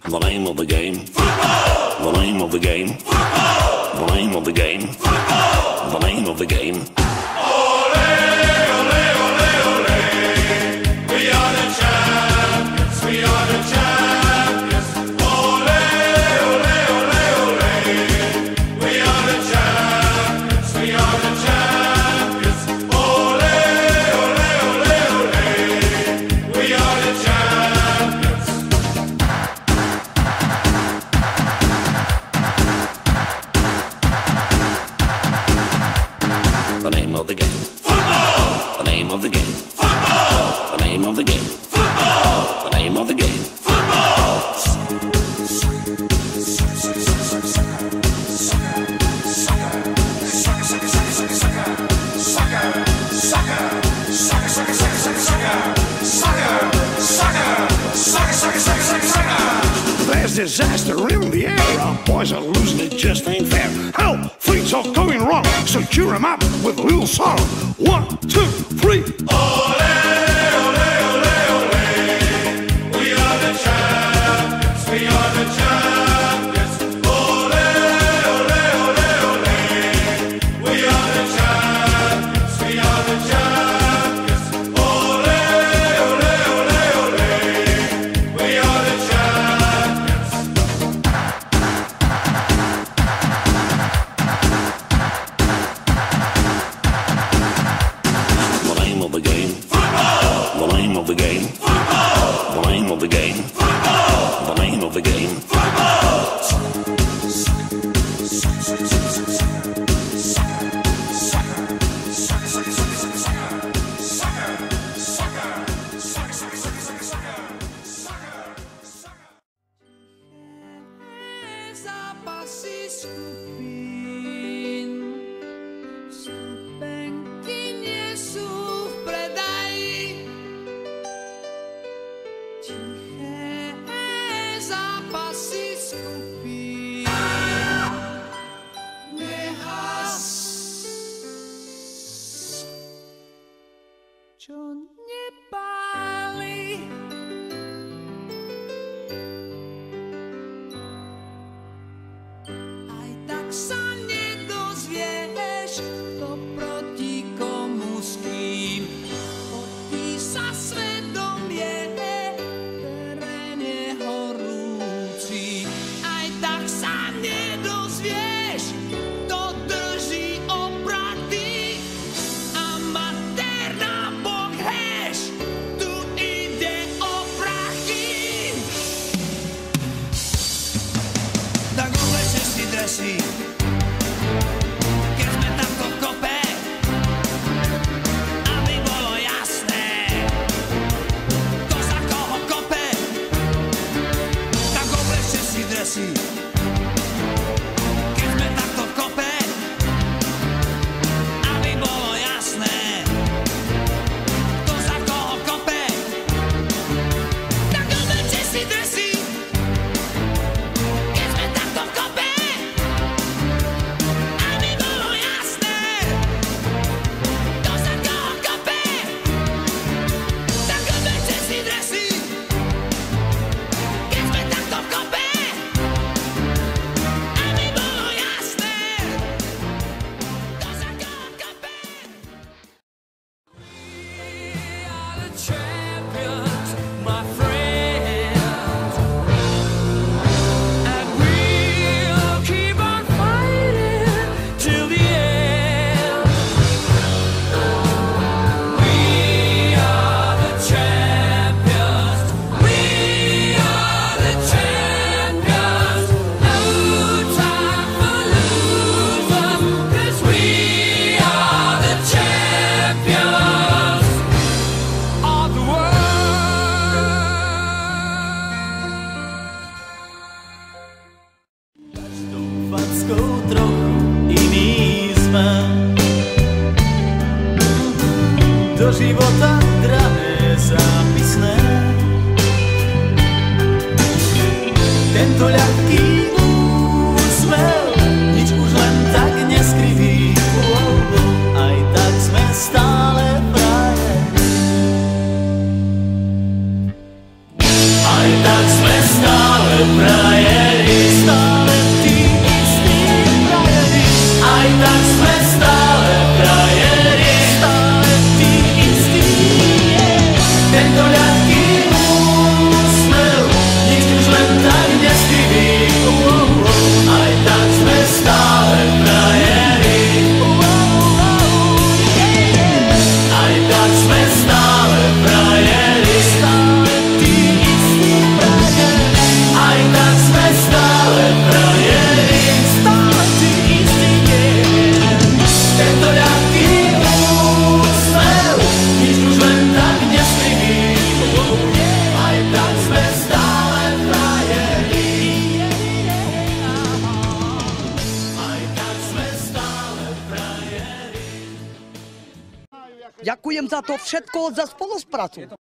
The name of the game. Football. The name of the game. Football. The name of the game. Football. The name of the game. Ole, ole, ole, ole. We are the champions. We are the champions. Ole, ole, ole, ole. We are the champions. We are the champions. Ole, ole, ole, ole. We are the champions. The name of the game. Football. The name of the game. Football. The name of the game. Football. The name of the game. Football. There's disaster in the air. Our boys are losing, it just ain't fair. Help! Things are going wrong, so cheer 'em up with a little song. 1, 2, 3. Ole, ole, ole, ole. We are the champions. We are the champions. Ole, ole, ole, ole. We are the champions. We are the champions. Ole, ole, ole, ole. We are the champions. The name of the game. Football. The name of the game. Football. The name of the game. Football. The name of the game. Zápasy skupín, stupenky nie sú v predaji. Tiché zápasy skupín, nehas, čo nepáli. Aj tak sa nedozvieš, kto proti komu s kým. Odpísa svedomie, terén je horúci. Aj tak sa nedozvieš, kto drží obraty. Amatér na bok, heš, tu ide o prachy. Tak obleče si dresy, keď sme takto v kope, aby bolo jasné, kto za koho kope. Tak obleče si dresy, keď sme takto v kope, aby bolo jasné, kto za koho kope. Tak obleče si dresy, keď sme takto v kope, aby bolo jasné, kto za koho kope. Tak obleče si dresy, keď sme takto v kope, aby bolo jasné, kto za koho kope. We are the champions, my friends, and we'll keep on fighting till the end. We are the champions. We are the champions. No time for losers, 'cause we are the champions of the world. Každou fackou trochu iný sme. Do života drahé zápisné. Tento ľahký úsmev nič už len tak neskriví. Aj tak sme stále frajeri. Aj tak sme stále frajeri. ďakujem za to všetko, za spoluprácu.